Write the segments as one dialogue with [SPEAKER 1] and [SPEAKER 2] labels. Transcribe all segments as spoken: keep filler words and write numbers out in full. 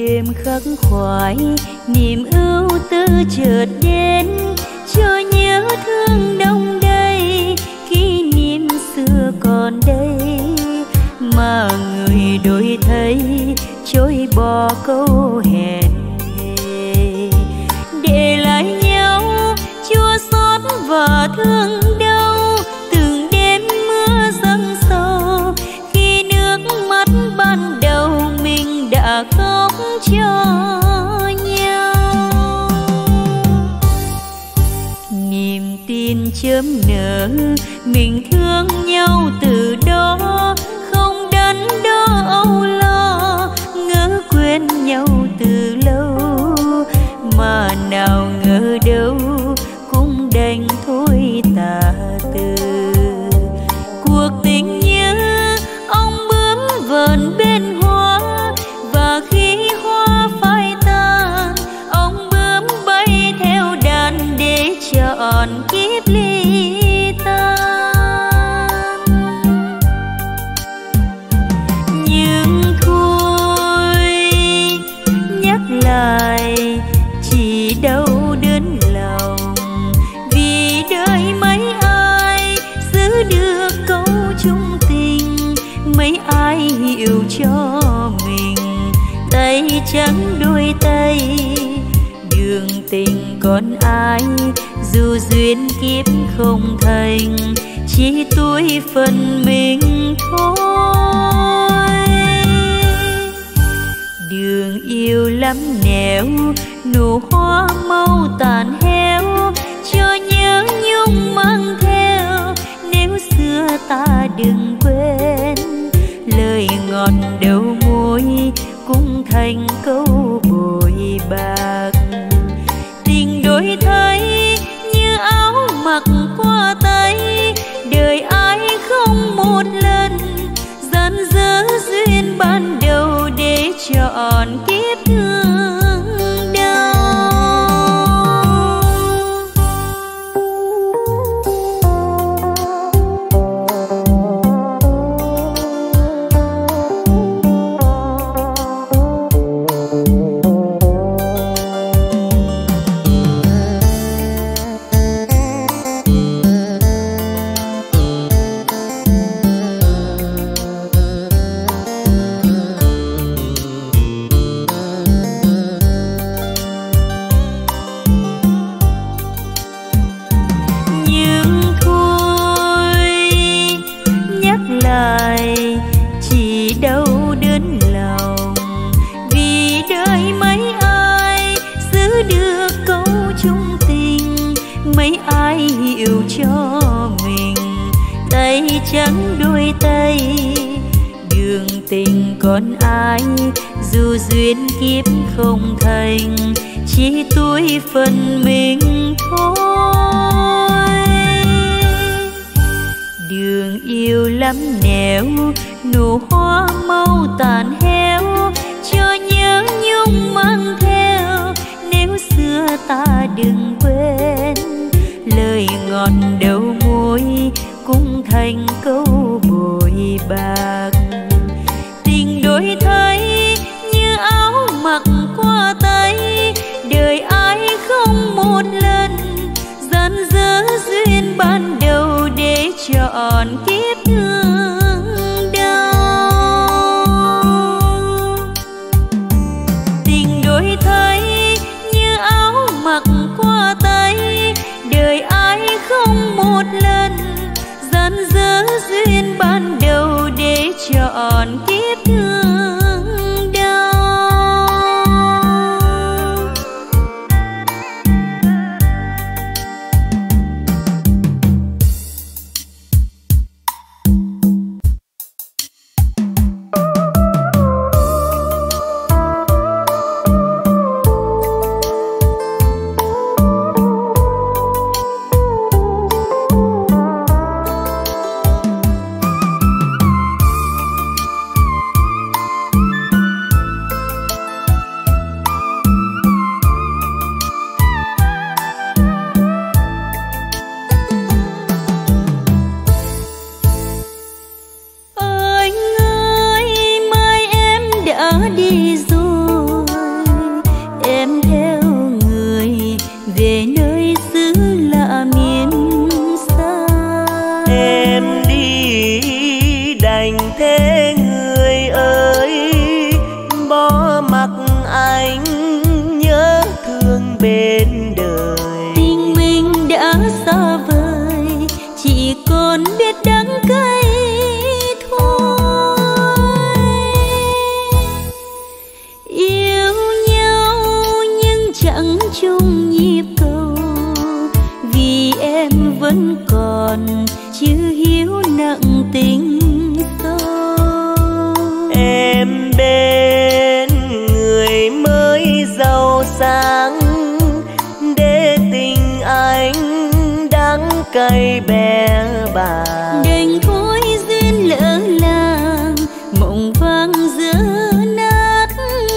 [SPEAKER 1] đêm khắc khoải, niềm ưu tư chợt đến cho nhớ thương đông đầy. Kỷ niệm xưa còn đây mà người đổi thay, trôi bỏ câu hẹn thề, để lại nhau chua xót và thương đau. Từng đêm mưa dâng sâu, khi nước mắt ban đầu mình đã khóc cho nhau. Niềm tin chớm nở, mình thương nhau từ đó, không đắn đo âu lo, ngỡ quên nhau từ lâu. Mà nào ngờ đâu cũng đành thôi tà từ. Cuộc tình như ông bướm vờn bên hoa, và khi hoa phai tàn, ông bướm bay theo đàn để chọn kiếp ly tan. Nhưng thôi nhắc lại chỉ đau đớn lòng, vì đời mấy ai giữ được câu chung tình, mấy ai hiểu cho mình tay trắng đôi tay. Đường tình còn ai dù duyên kiếp không thành, chỉ tuổi phần mình thôi. Đường yêu lắm nẻo, nụ hoa mau tàn héo, cho nhớ nhung mang theo. Nếu xưa ta đừng quên, lời ngọt đầu môi cũng thành câu bội bạc. Tình đổi thay như áo mặc qua tay, đời ai không một lần gian dở duyên ban đầu để chọn kiếp thương đau. Hiểu cho mình tay trắng đôi tay. Đường tình còn ai dù duyên kiếp không thành, chỉ tuổi phần mình thôi. Đường yêu lắm nẻo, nụ hoa mau tàn héo, cho nhớ nhung mang theo. Nếu xưa ta đừng quên, lời ngọt đầu môi cũng thành câu bội bạc. Tình đổi thay như áo mặc qua tay, đời ai không một lần gian dở duyên ban đầu để chọn kiếp thương đau. Tình đổi thay như áo mặc qua tay, đời ai không một lần gian dở duyên ban đầu để chọn kiếp thương đau.
[SPEAKER 2] đi rồi, em bên người mới giàu sang, để tình anh đắng cay bé bàng.
[SPEAKER 1] Đành thôi duyên lỡ làng, mộng vang giữa nát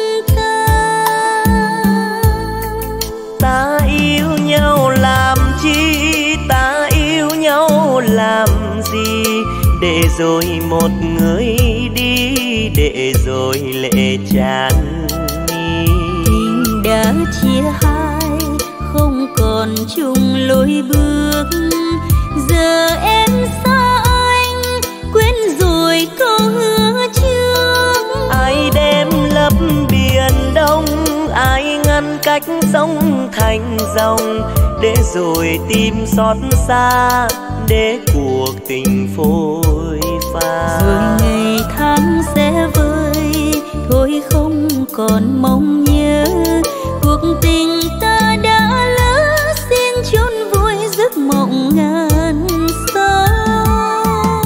[SPEAKER 1] tan.
[SPEAKER 2] Ta yêu nhau làm chi, ta yêu nhau làm gì, để rồi một người đi, để rồi lệ tràn mi.
[SPEAKER 1] Tình đã chia hai, không còn chung lối bước. Giờ em xa anh, quên rồi câu hứa trước.
[SPEAKER 2] Ai đem lấp biển đông, ai ngăn cách sông thành dòng, để rồi tim xót xa, để cuộc tình phôi pha.
[SPEAKER 1] Rồi ngày tháng sẽ vơi, thôi không còn mong nhớ. Cuộc tình ta đã lỡ, xin chôn vùi giấc mộng ngàn sao.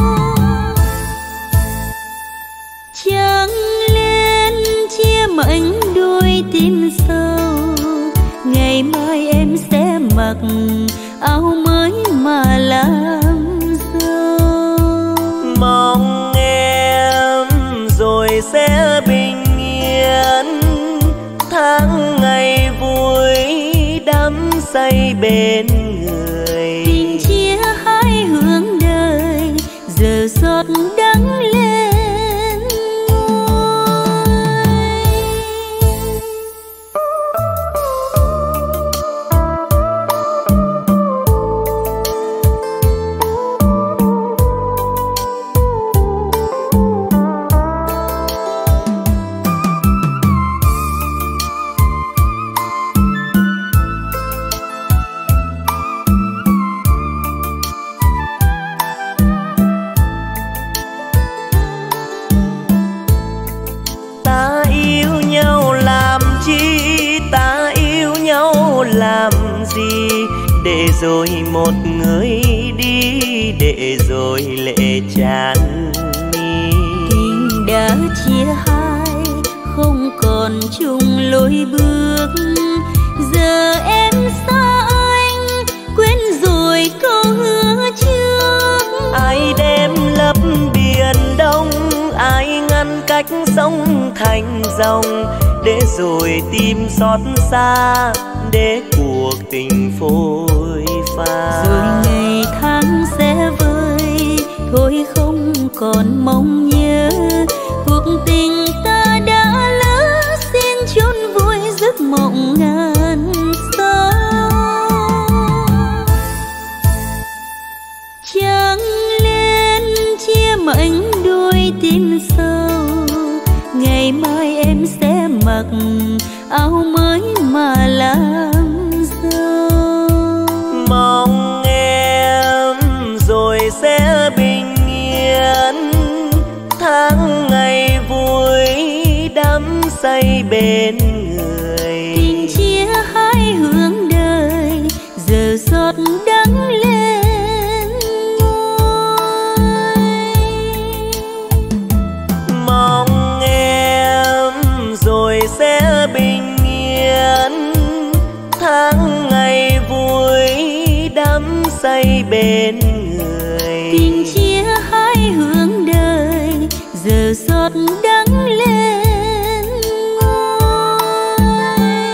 [SPEAKER 1] Chẳng lên chia mảnh đôi tim sâu, ngày mai em sẽ mặc áo mới mà làm dâu.
[SPEAKER 2] Mong em rồi sẽ bình yên, tháng ngày vui đắm say bên người.
[SPEAKER 1] Tình chia hai hướng đời, giờ giọt đắng lên ngôi.
[SPEAKER 2] Làm gì để rồi một người đi, để rồi lệ tràn mi.
[SPEAKER 1] Tình đã chia hai, không còn chung lối bước. Giờ em xa anh, quên rồi câu hứa trước.
[SPEAKER 2] Ai đem lấp biển đông, ai ngăn cách sông thành dòng, để rồi tim xót xa, để cuộc tình phôi pha.
[SPEAKER 1] Rồi ngày tháng sẽ vơi, thôi không còn mong nhớ. Cuộc tình ta đã lỡ, xin chôn vùi giấc mộng ngàn sao. Chẳng lên chia mảnh đôi tim sâu, ngày mai em sẽ mặc áo mới mà làm dâu.
[SPEAKER 2] Mong em rồi sẽ bình yên, tháng ngày vui đắm say bên người.
[SPEAKER 1] Tình chia hai hướng đời, giờ giọt đắng lên ngôi.
[SPEAKER 2] Mong em rồi sẽ bình yên, tháng ngày vui đắm say bên người.
[SPEAKER 1] Tình chia hai hướng đời, giờ giọt đắng lên ngôi.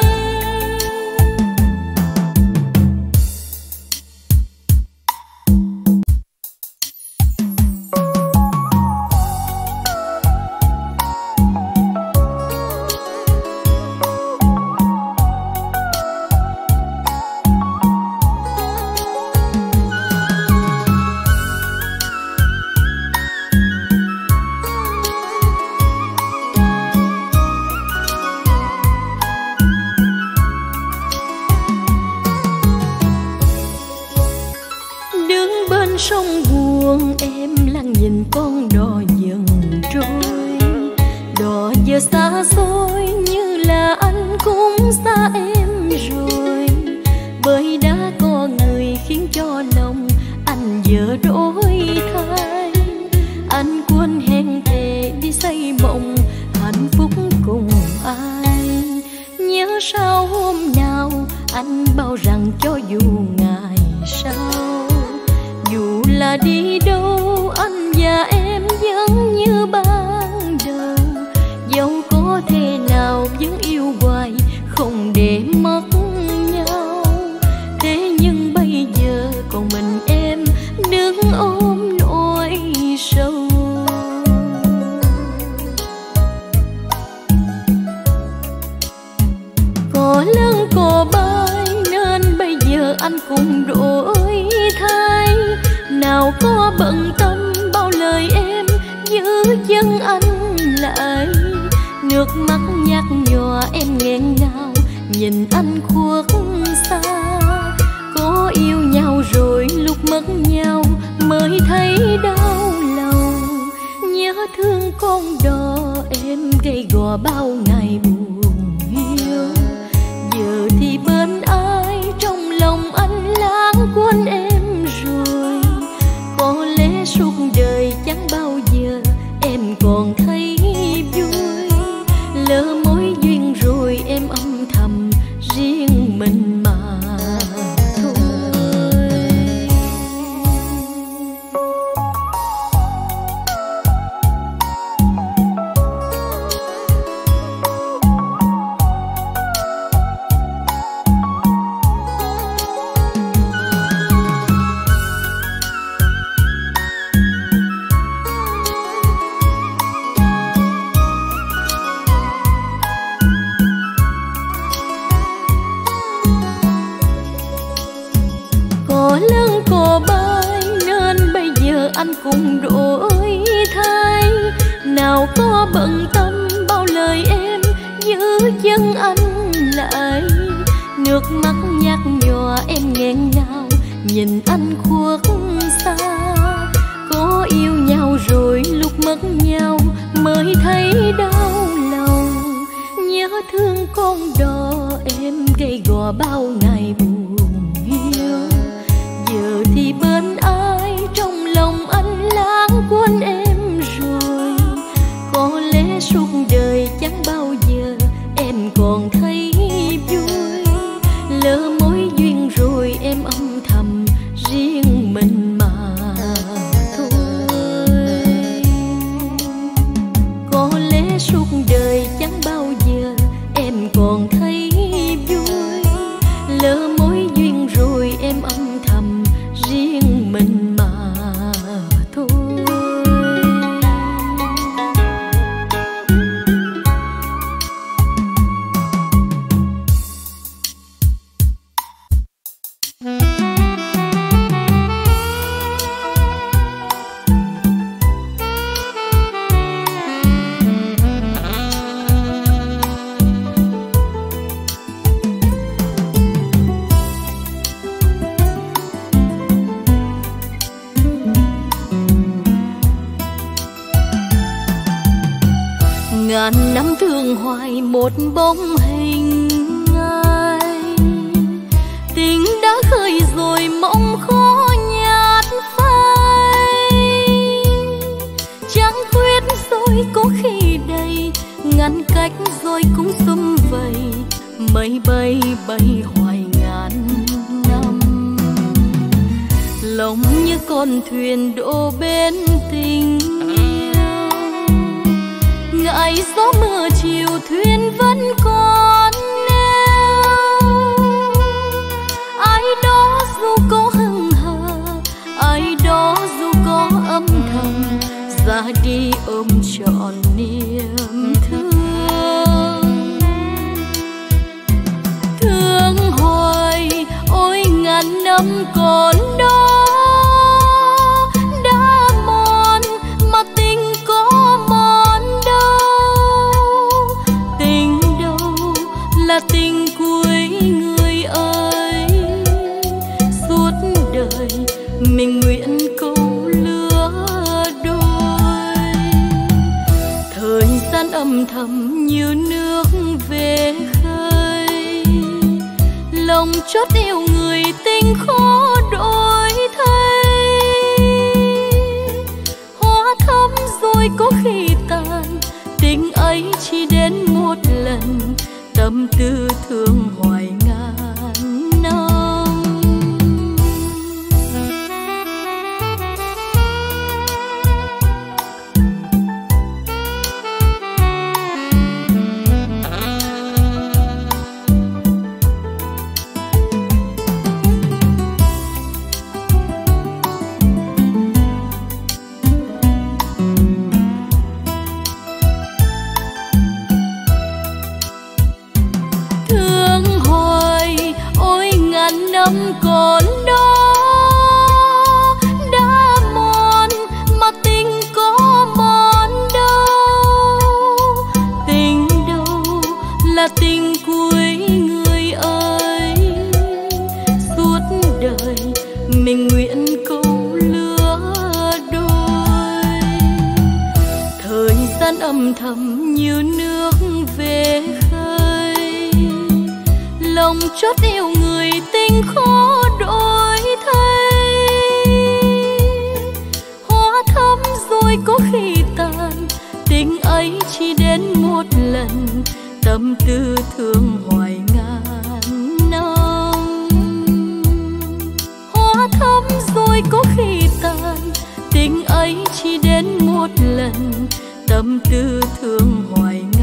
[SPEAKER 3] sông buồn em lặng nhìn con đò dần trôi, đò giờ xa xôi như là anh cũng xa em rồi, bởi đã có người khiến cho lòng anh giờ đổi thay. Anh quên hẹn thề đi xây mộng nhớ sao hôm nào anh bảo rằng cho dù ngày sau, dù là đi đâu anh và em vẫn như ban đầu, dẫu có thể nào vẫn yêu hoài không để mất nhau. Thế nhưng bây giờ còn mình em đứng ôm nỗi sầu. Có lớn có bay nên bây giờ anh cũng đổi thay, nào có bận tâm bao lời em giữ chân anh lại. Nước mắt nhạt nhòa em nghẹn ngào nhìn anh khuất xa. Có yêu nhau rồi lúc mất nhau mới thấy đau lòng, nhớ thương con đò em gầy gò bao ngày buồn hiu. Giờ thì bên ai trong lòng anh lãng quên em rồi, có lẽ suốt đời chẳng bao giờ em còn thấy vui. Lỡ mối duyên rồi em âm thầm riêng mình mà thôi. Anh cũng đổi thay, nào có bận tâm bao lời em giữ chân anh lại. Nước mắt nhạt nhòa em nghẹn ngào nhìn anh khuất xa. Có yêu nhau rồi lúc mất nhau mới thấy đau lòng, nhớ thương con đò em gầy gò bao ngày buồn hiu. Giờ thì bên ai trong lòng anh lãng quên em rồi, có lẽ suốt đời chẳng bao giờ em còn thấy vui. Lỡ mối duyên rồi em âm thầm riêng mình mà thôi. Có lẽ suốt đời chẳng bao giờ em còn thấy vui. Lỡ mối duyên rồi em âm thầm riêng mình mà thôi. Ngàn năm thương hoài một bóng hình ai, tình đã khơi rồi mộng khó nhạt phai. Trăng khuyết rồi có khi đầy, ngăn cách rồi cũng sum vầy, mây bay bay hoài ngàn năm. Lòng như con thuyền đổ bên tình, ngại gió mưa chiều thuyền vẫn còn neo. Ai đó dù có hững hờ, ai đó dù có âm thầm, ra đi ôm trọn niềm thương. Thương hoài ôi ngàn năm còn đó, đã mòn mà tình có mòn đâu. Tình đâu là tình cuối người ơi, suốt đời mình nguyện câu lứa đôi. Thời gian âm thầm như nước về khơi, lòng chót yêu người tình khó đổi thay. Hoa thắm rồi có khi tàn, tình ấy chỉ đến một lần, tập tâm tư thương hoài ngàn năm. Năm còn đó đã mòn mà tình có mòn đâu, tình đâu là tình cuối người ơi. Suốt đời mình nguyện câu lứa đôi, thời gian âm thầm như nước về khơi, lòng chót yêu người tình khó đổi thay. Hoa thắm rồi có khi tàn, tình ấy chỉ đến một lần, tâm tư thương hoài ngàn năm. Hoa thắm rồi có khi tàn, tình ấy chỉ đến một lần, tâm tư thương hoài ngàn năm.